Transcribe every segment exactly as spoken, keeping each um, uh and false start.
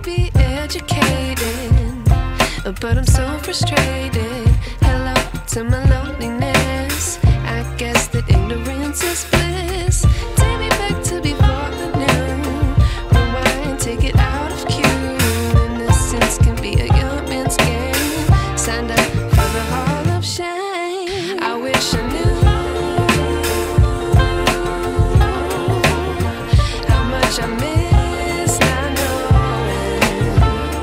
be educated, but I'm so frustrated. Hello to my loneliness. I guess that ignorance is bliss. Take me back to before I knew. Rewind, take it out of cue. Innocence can be a young man's game. Signed up for the hall of shame. I wish I knew how much I miss not knowing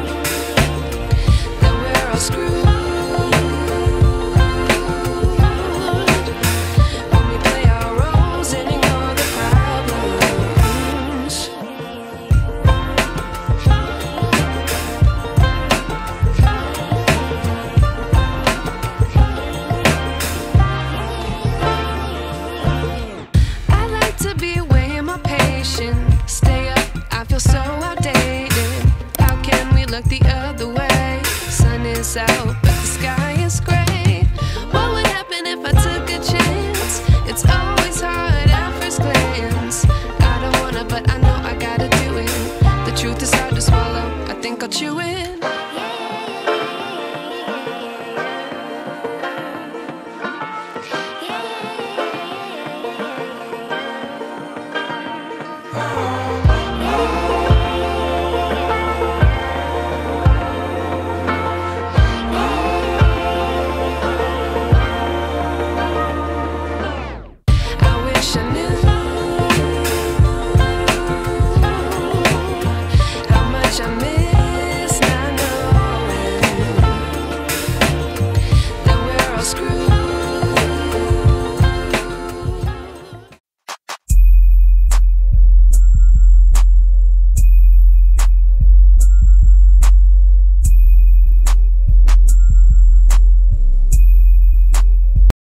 that we're all screwed. Stay up, I feel so outdated. How can we look the other way? Sun is out, but the sky is gray. What would happen if I took a chance? It's always hard at first glance. I don't wanna, but I know I gotta do it. The truth is hard to swallow, I think I'll chew it.